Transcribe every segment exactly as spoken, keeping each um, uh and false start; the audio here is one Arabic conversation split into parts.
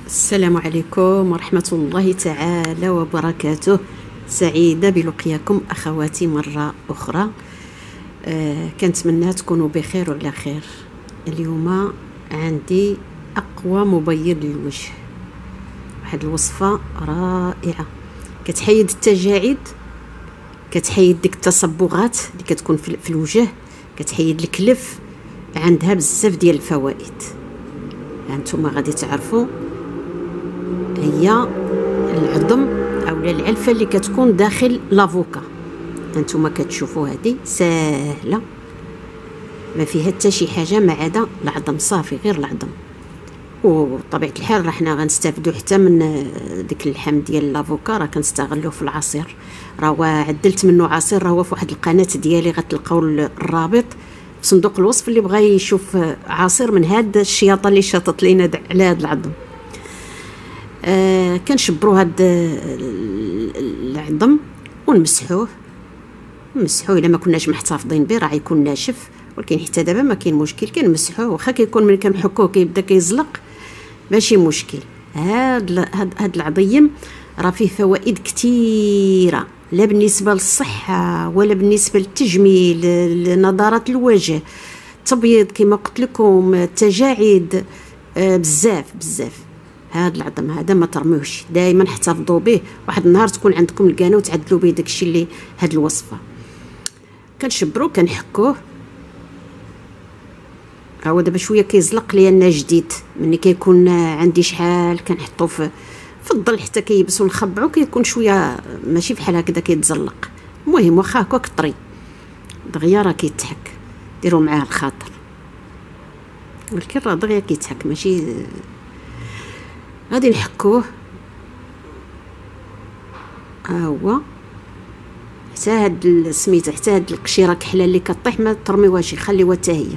السلام عليكم ورحمة الله تعالى وبركاته. سعيدة بلقياكم أخواتي مرة أخرى. أه كنتمنى تكونوا بخير وعلى خير. اليوم عندي أقوى مبيض للوجه، واحد الوصفة رائعة كتحيد التجاعيد، كتحيد ديك التصبغات اللي كتكون في الوجه، كتحيد الكلف، عندها بزاف ديال الفوائد. هانتوما غادي تعرفوا هي العظم اولا العلفه اللي كتكون داخل لافوكا. هانتوما كتشوفوا هذه ساهله ما فيها حتى شي حاجه ما عدا العظم، صافي غير العظم. وطبيعه الحال راه حنا غنستافدوا حتى من ديك اللحم ديال لافوكا، راه كنستغلوه في العصير. راه عدلت منه عصير، راه هو في واحد القناه ديالي غتلقاو الرابط في صندوق الوصف اللي بغى يشوف عصير من هاد الشياطه اللي شاطت لينا على هاد العظم. آه كنشبروا هاد العظم ونمسحوه نمسحوه الا ما كناش محتفظين به راه يكون ناشف، ولكن حتى دابا ما كاين مشكل، كنمسحوه واخا كيكون ملي كنحكوه كيبدا كيزلق ماشي مشكل. هاد هاد, هاد العظيم راه فيه فوائد كثيره، لا بالنسبه للصحه ولا بالنسبه للتجميل، لنضاره الوجه، تبييض كما قلت لكم، التجاعيد، آه بزاف بزاف. هاد العظم هذا ما ترميوش، دائما احتفظوا به. واحد النهار تكون عندكم الكانه وتعدلوا به داكشي اللي هاد الوصفه. كنشبرو كنحكوه، هو دابا شويه كيزلق لينا جديد، ملي كيكون عندي شحال كنحطو في في الظل حتى كيبس ونخبعو، كيكون شويه ماشي بحال هكذا كيتزلق. المهم واخا هكاك طري دغيا راه كيتحك، ديروا معاه الخاطر، ولكن راه دغيا كيتحك ماشي. غادي نحكوه ها هو حتى هاد سميتو، حتى هاد القشيره كحله اللي كطيح ما ترميوهاش، خليوها حتى هي.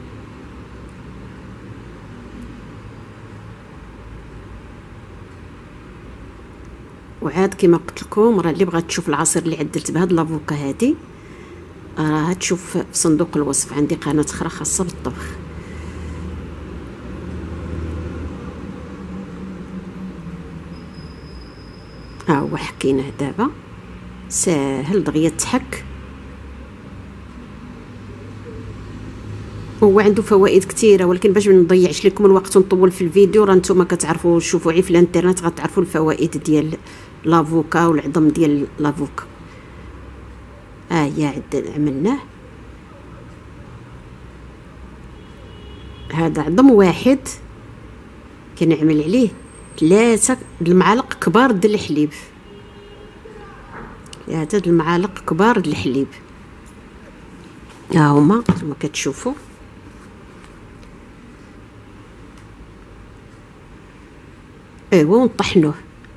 وعاد كما قلت لكم راه اللي بغات تشوف العصير اللي عدلت بهاد لافوكا هادي راه تشوف في صندوق الوصف، عندي قناه اخرى خاصه بالطبخ. ها هو حكيناه دابا ساهل دغيا تحك، هو عنده فوائد كثيره، ولكن باش ما نضيعش لكم الوقت ونطول في الفيديو راه نتوما كتعرفوا، شوفوا غير في الانترنت غتعرفوا الفوائد ديال لافوكا والعظم ديال لافوكا. ها هي عد عملناه، هذا عظم واحد كنعمل عليه ثلاثه المعالق كبار ديال الحليب، ثلاثه المعالق كبار ديال الحليب. ها هما كما كتشوفوا. ايوا ونطحنوه،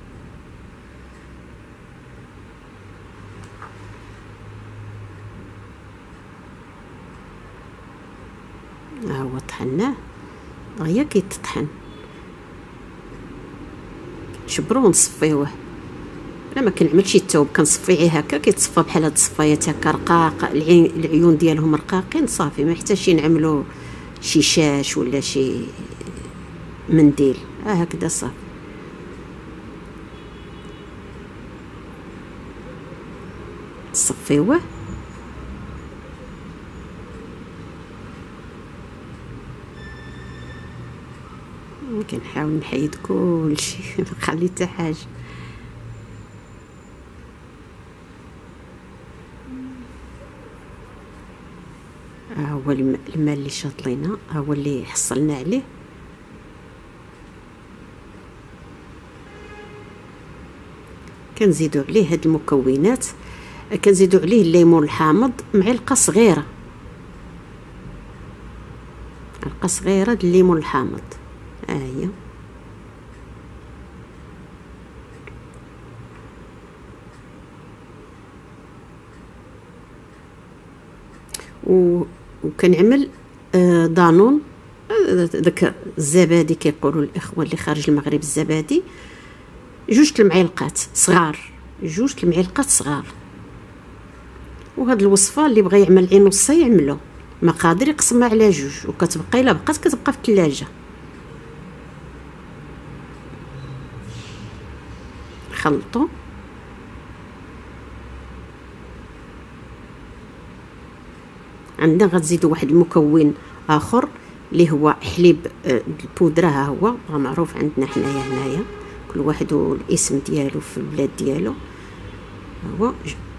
ها هو طحناه دغيا كيتطحن. نشبروه ونصفيوه، انا ما كنعملش الثوب، كنصفيه هكا كيتصفى بحال هاد الصفايات هكا رقاق، العين العيون ديالهم رقاقين صافي، ما يحتاجش نعملوا شي شاش ولا شي منديل، ها هكذا صافي. صفيوه كنحاول نحيد كلشي ما نخلي حتى حاجه. ها هو الماء اللي شاط لينا، ها هو اللي حصلنا عليه. كنزيدوا عليه هاد المكونات، كنزيدوا عليه الليمون الحامض معلقه صغيره، معلقه صغيره د الليمون الحامض. ها هي و وكنعمل آه دانون، داك الزبادي كيقولوا الاخوه اللي خارج المغرب، الزبادي جوج المعالقات صغار، جوج المعالقات صغار. وهاد الوصفه اللي بغى يعمل عين نص يعملو، مقادير يقسمها على جوج، وكتبقى الا بقات كتبقى في الثلاجه. كنخلطو. عندنا غتزيدوا واحد المكون اخر اللي هو حليب البودره. ها هو راه معروف عندنا حنايا هنايا، كل واحد والاسم ديالو في البلاد ديالو. هو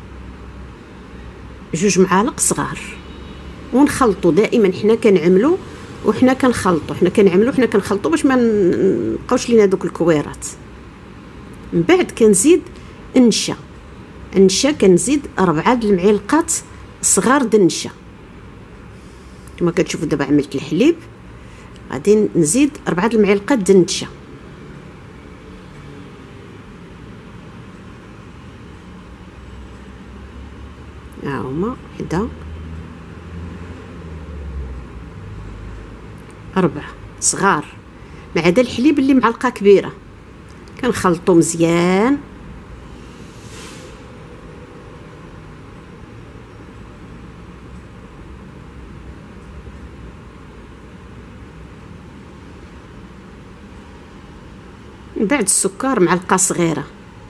جوج معالق صغار، ونخلطوا دائما. حنا كنعملوا وحنا كنخلطوا حنا كنعملوا حنا كنخلطوا باش ما نبقاوش لينا دوك الكويرات. من بعد كنزيد النشا. النشا كنزيد أربعة د المعلقات صغار د النشا. كما كتشوفوا دابا عملت الحليب، غادي نزيد أربعة د المعلقات د النشا. ها هما وحده أربعة صغار، ما عدا الحليب اللي معلقه كبيره. كنخلطو مزيان. من بعد السكر معلقه صغيره.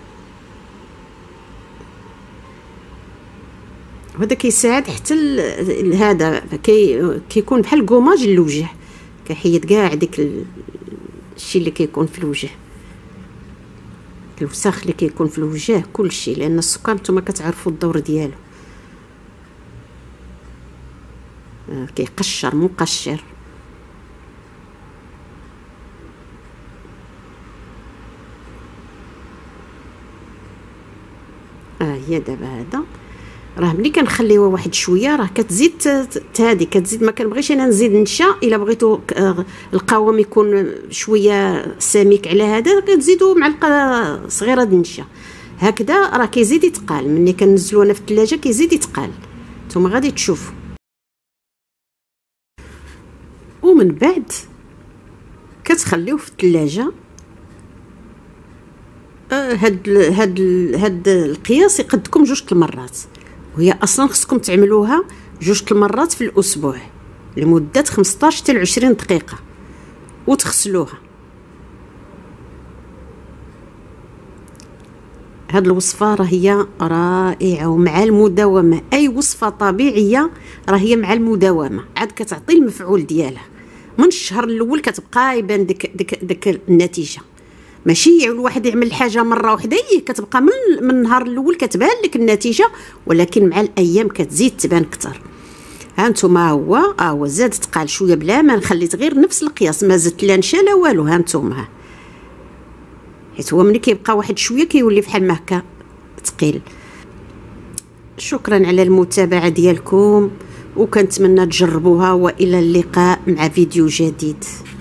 وهذا كيساعد حتى هذا كي كيكون بحال كوماج للوجه، كيحيد كاع ديك الشيء اللي كيكون في الوجه، الوسخ اللي كيكون في الوجه، كل شيء. لان السكر نتوما كتعرفوا الدور ديالو، كيقشر مقشر. اه هي دابا هذا راه ملي كنخليوها واحد شويه راه كتزيد هادي كتزيد. ما كنبغيش انا نزيد نشا. الا بغيتو القوام يكون شويه سميك على هذا كتزيدوا معلقه صغيره د النشا. هكذا راه كيزيد يتقال. ملي كنزلو انا في الثلاجه كيزيد يتقال، نتوما غادي تشوفوا. ومن بعد كتخليوه في الثلاجه. آه هاد هاد هاد القياس يقدكم جوج المرات، وهي اصلا خصكم تعملوها جوج المرات في الاسبوع لمده خمسطاش حتى عشرين دقيقه، وتغسلوها. هاد الوصفه راه هي رائعه ومع المداومه. اي وصفه طبيعيه راه هي مع المداومه عاد كتعطي المفعول ديالها. من الشهر الاول كتبقى يبان ديك ديك ديك النتيجه. ماشي الواحد يعمل الحاجه مره واحده هي كتبقى من من النهار الاول كتبان لك النتيجه، ولكن مع الايام كتزيد تبان اكثر. ها نتوما هو ها هو زاد تقال شويه بلا ما خليت غير نفس القياس، ما زدت لا نشا لا والو. ها نتوما حيت هو ملي كيبقى واحد شويه كيولي بحال ما هكا ثقيل. شكرا على المتابعه ديالكم، وكنتمنى تجربوها، والى اللقاء مع فيديو جديد.